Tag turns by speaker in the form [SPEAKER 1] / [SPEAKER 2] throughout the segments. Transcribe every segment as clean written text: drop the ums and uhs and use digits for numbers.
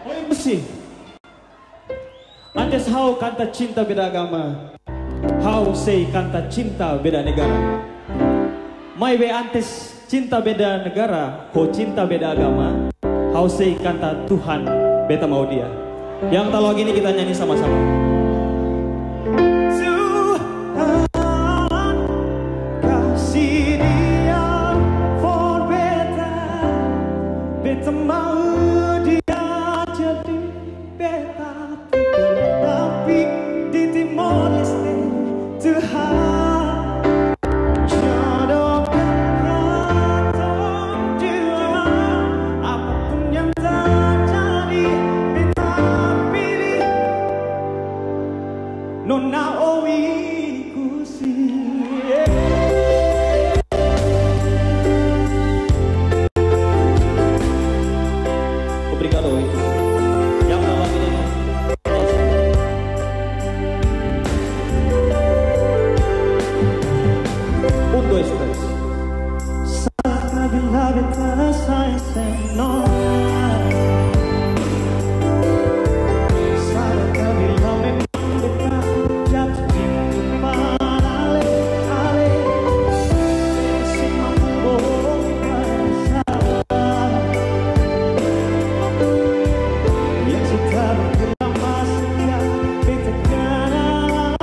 [SPEAKER 1] OMC. Antes how kanta cinta beda agama, how say kanta cinta beda negara. My way antes cinta beda negara, ho cinta beda agama, how say kanta Tuhan beta mau dia. Yang talog ini kita nyanyi sama-sama. Tuhan kasih dia for beta, beta mau dia jadi beta. Tapi di Timor Leste Tuhan jodohkan katong dua. Apapun yang terjadi beta pilih Nona Owi Kusi. Obrigado. Yang dalam ini dois, três. Sabe la beta sai no. Sabe que la me beta jatuh cinta ale ale. Si mampu sabar. Yang kita berlama sejak beta kenal.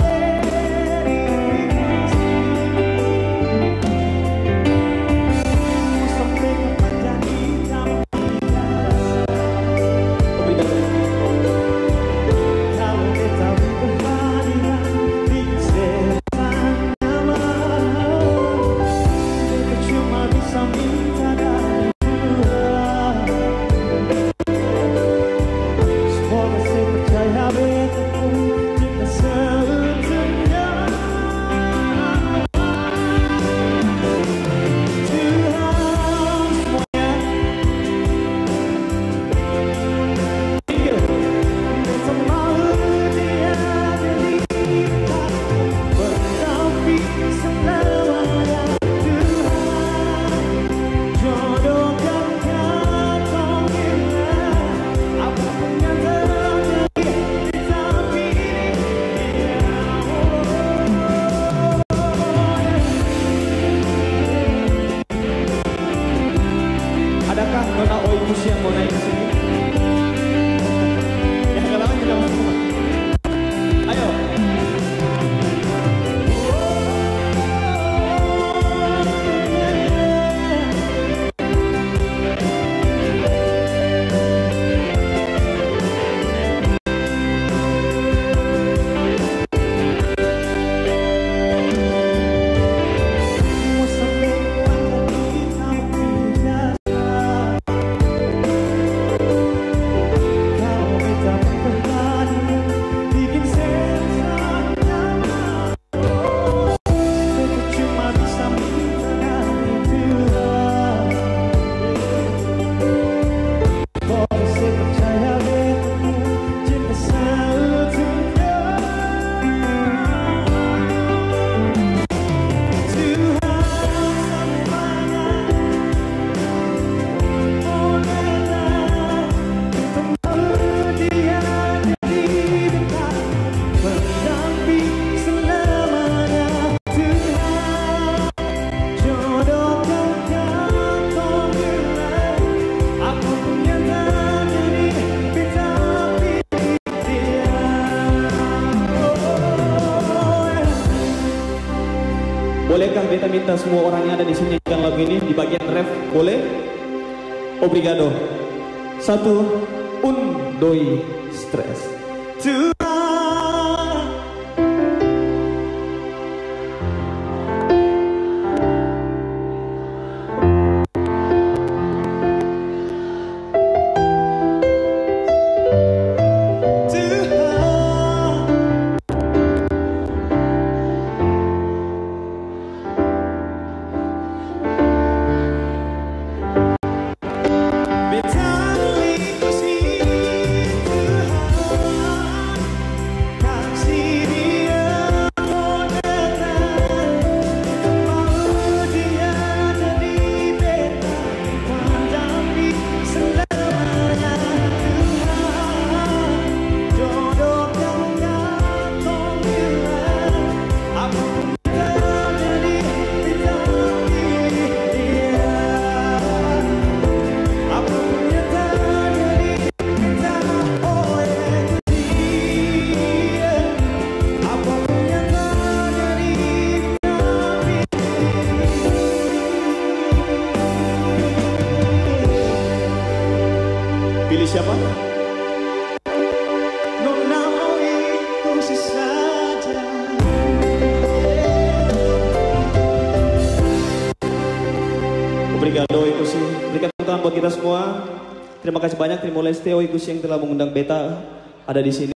[SPEAKER 1] Adakah Nona Owi Kusi yang mau naik ke sini? Ya galangan juga masuk. Ayo. Bolehkah beta minta semua orang yang ada di sini nyanyikan lagu ini di bagian ref? Boleh? Obrigado. 1, 2, 3. Obrigado Ikusi. Berikan tepuk tangan buat kita semua. Terima kasih banyak Timor Leste Ikusi yang telah mengundang Beta ada di sini.